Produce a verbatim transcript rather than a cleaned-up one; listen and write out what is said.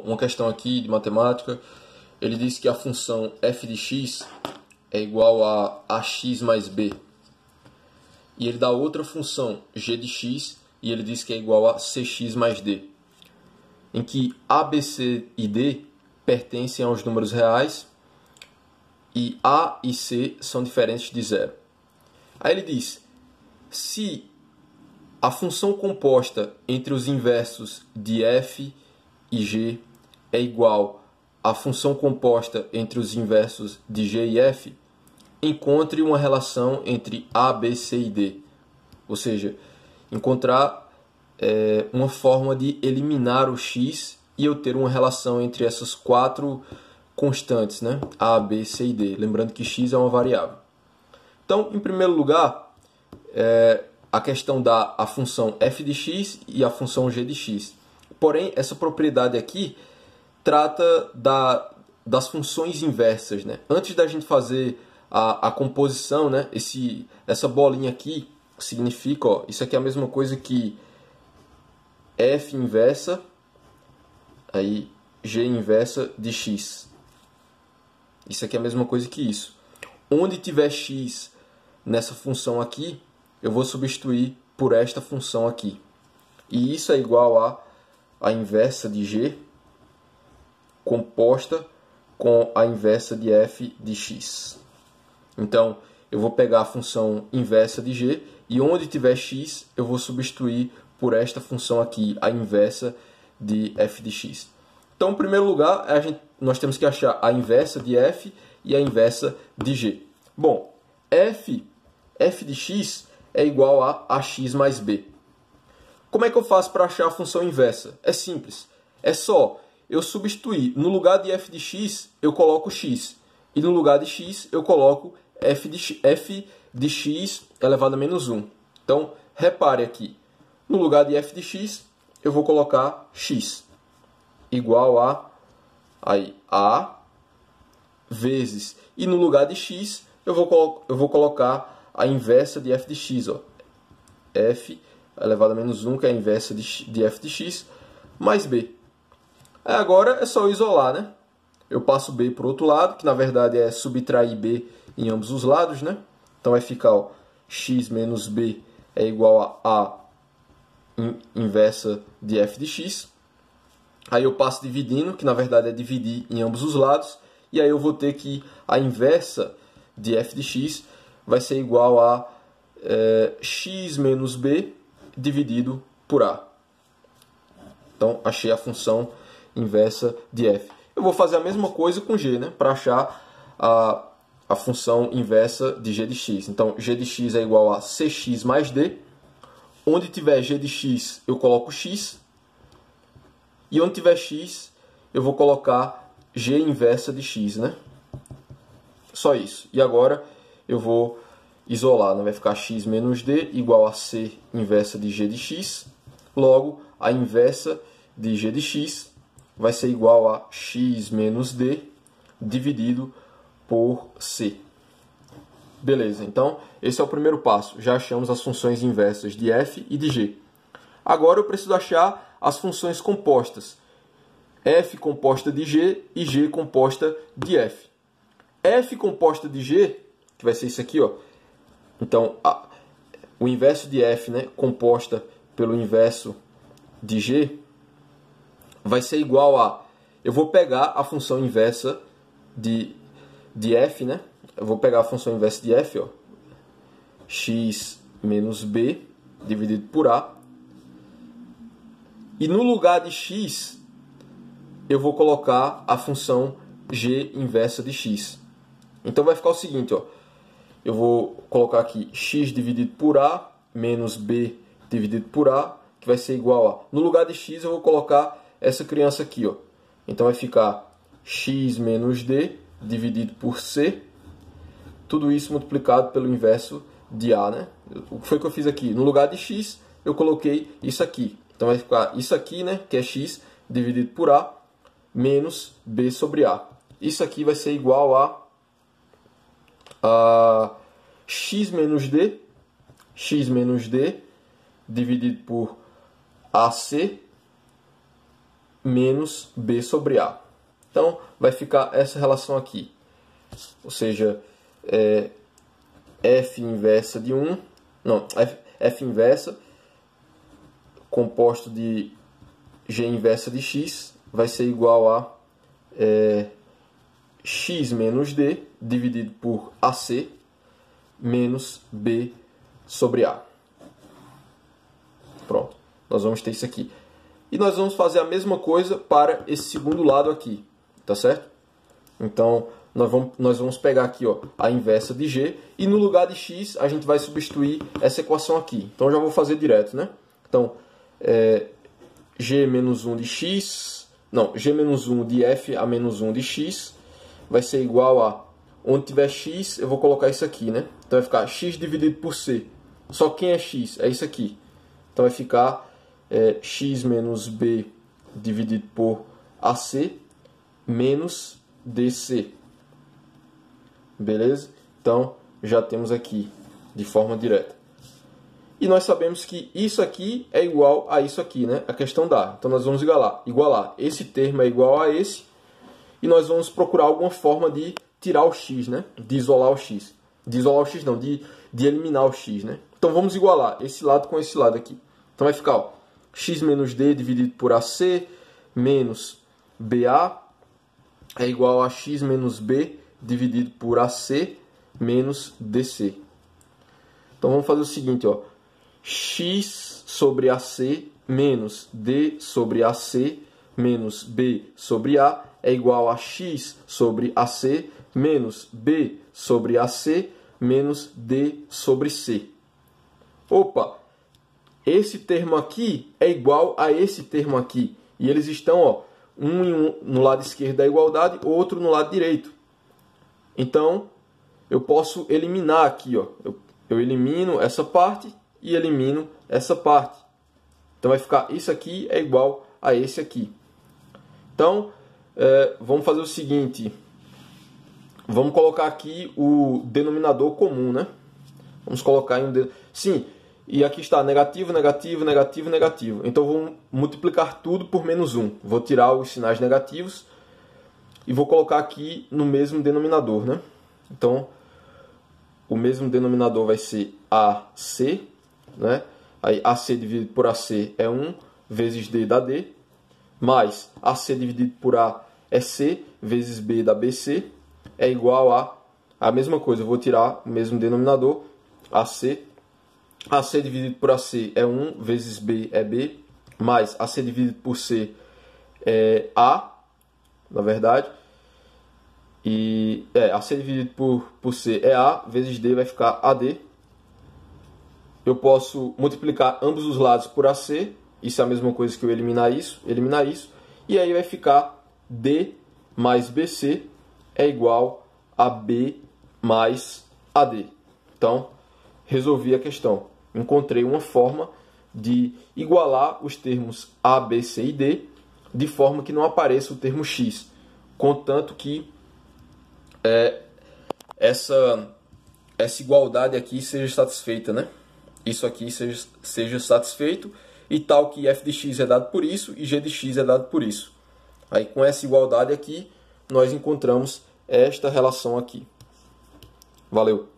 uma questão aqui de matemática. Ele diz que a função f de x é igual a ax mais b. E ele dá outra função, g de x, e ele diz que é igual a cx mais d. Em que a, b, c e d pertencem aos números reais e a e c são diferentes de zero. Aí ele diz, se a função composta entre os inversos de f e g é igual à função composta entre os inversos de g e f, encontre uma relação entre a, b, c e d. Ou seja, encontrar é, uma forma de eliminar o x e eu ter uma relação entre essas quatro constantes, né? A, b, c e d. Lembrando que x é uma variável. Então, em primeiro lugar, é, a questão da a função f de x e a função g de x. Porém, essa propriedade aqui trata da, das funções inversas, né? Antes da gente fazer a, a composição, né? Esse, essa bolinha aqui significa, ó, isso aqui é a mesma coisa que f inversa, aí g inversa de x. Isso aqui é a mesma coisa que isso. Onde tiver x nessa função aqui, eu vou substituir por esta função aqui. E isso é igual a a inversa de g composta com a inversa de f de x. Então, eu vou pegar a função inversa de g e onde tiver x, eu vou substituir por esta função aqui, a inversa de f de x. Então, em primeiro lugar, a gente, nós temos que achar a inversa de f e a inversa de g. Bom, f, f de x é igual a ax mais b. Como é que eu faço para achar a função inversa? É simples. É só eu substituir. No lugar de f de x, eu coloco x. E no lugar de x, eu coloco f de x, f de x elevado a menos um. Então, repare aqui. No lugar de f de x, eu vou colocar x. Igual a, aí, a vezes. E no lugar de x, eu vou, eu vou colocar a inversa de f de x. Ó. F elevado a menos um, que é a inversa de, de f de x, mais b. Agora é só isolar, né? Eu passo b para o outro lado, que na verdade é subtrair b em ambos os lados, né? Então vai ficar, ó, x menos b é igual a a inversa de f de x. Aí eu passo dividindo, que na verdade é dividir em ambos os lados. E aí eu vou ter que a inversa de f de x vai ser igual a é, x menos b dividido por a. Então, achei a função inversa de f. Eu vou fazer a mesma coisa com g, né? Para achar a, a função inversa de g de x. Então, g de x é igual a cx mais d. Onde tiver g de x, eu coloco x. E onde tiver x, eu vou colocar g inversa de x, né? Só isso. E agora eu vou isolar, né? Vai ficar x menos d igual a c inversa de g de x. Logo, a inversa de g de x vai ser igual a x menos d dividido por c. Beleza, então esse é o primeiro passo. Já achamos as funções inversas de f e de g. Agora eu preciso achar as funções compostas. F composta de g e g composta de f. F composta de g, que vai ser isso aqui, ó. Então, a, o inverso de f, né, composta pelo inverso de g, vai ser igual a... Eu vou pegar a função inversa de, de f, né? Eu vou pegar a função inversa de f, ó, x menos b dividido por a. E no lugar de x, eu vou colocar a função g inversa de x. Então vai ficar o seguinte, ó. Eu vou colocar aqui x dividido por a menos b dividido por a, que vai ser igual a... No lugar de x, eu vou colocar essa criança aqui, ó. Então vai ficar x menos d dividido por c. Tudo isso multiplicado pelo inverso de a, né? O que foi que eu fiz aqui? No lugar de x, eu coloquei isso aqui. Então vai ficar isso aqui, né? Que é x dividido por a menos b sobre a. Isso aqui vai ser igual a, a x menos d, x menos d dividido por ac menos B sobre A. Então, vai ficar essa relação aqui. Ou seja, é, F inversa de um, não, F, F inversa composto de G inversa de X vai ser igual a é, X menos D dividido por A C menos B sobre A. Pronto, nós vamos ter isso aqui. E nós vamos fazer a mesma coisa para esse segundo lado aqui, tá certo? Então, nós vamos, nós vamos pegar aqui, ó, a inversa de G, e no lugar de X, a gente vai substituir essa equação aqui. Então, eu já vou fazer direto, né? Então, é, G menos um de X, não, G menos um de F a menos um de X vai ser igual a, onde tiver X, eu vou colocar isso aqui, né? Então, vai ficar X dividido por C. Só quem é X? É isso aqui. Então, vai ficar é, X menos B dividido por A C menos D C. Beleza? Então, já temos aqui de forma direta. E nós sabemos que isso aqui é igual a isso aqui, né? A questão dá. Então, nós vamos igualar. Igualar. Esse termo é igual a esse. E nós vamos procurar alguma forma de tirar o x, né? De isolar o x. De isolar o x não, de, de eliminar o x, né? Então, vamos igualar esse lado com esse lado aqui. Então, vai ficar, ó, x menos d dividido por A C menos B A é igual a x menos b dividido por A C menos D C. Então, vamos fazer o seguinte, ó. X sobre A C menos D sobre A C menos B sobre A é igual a x sobre A C menos B sobre A C menos D sobre C. Opa! Esse termo aqui é igual a esse termo aqui. E eles estão, ó, um, em um no lado esquerdo da igualdade, outro no lado direito. Então, eu posso eliminar aqui, ó. Eu, eu elimino essa parte e elimino essa parte. Então, vai ficar isso aqui é igual a esse aqui. Então, é, vamos fazer o seguinte. Vamos colocar aqui o denominador comum, né? Vamos colocar em um... De... Sim, e aqui está negativo, negativo, negativo, negativo. Então, vou multiplicar tudo por menos um. Vou tirar os sinais negativos e vou colocar aqui no mesmo denominador, né? Então, o mesmo denominador vai ser A C, né? Aí, A C dividido por A C é um, vezes D dá D, mais A C dividido por A é C, vezes B dá B C, é igual a a mesma coisa. Eu vou tirar o mesmo denominador, A C. A C dividido por A C é um, vezes B é B, mais A C dividido por C é A, na verdade. E é, A C dividido por, por C é A, vezes D vai ficar A D. Eu posso multiplicar ambos os lados por A C, isso é a mesma coisa que eu eliminar isso, eliminar isso. E aí vai ficar D mais B C é igual a B mais A D. Então, resolvi a questão. Encontrei uma forma de igualar os termos A, B, C e D de forma que não apareça o termo X, contanto que é, essa, essa igualdade aqui seja satisfeita, né? Isso aqui seja, seja satisfeito e tal que f de x é dado por isso e g de x é dado por isso. Aí com essa igualdade aqui, nós encontramos esta relação aqui. Valeu!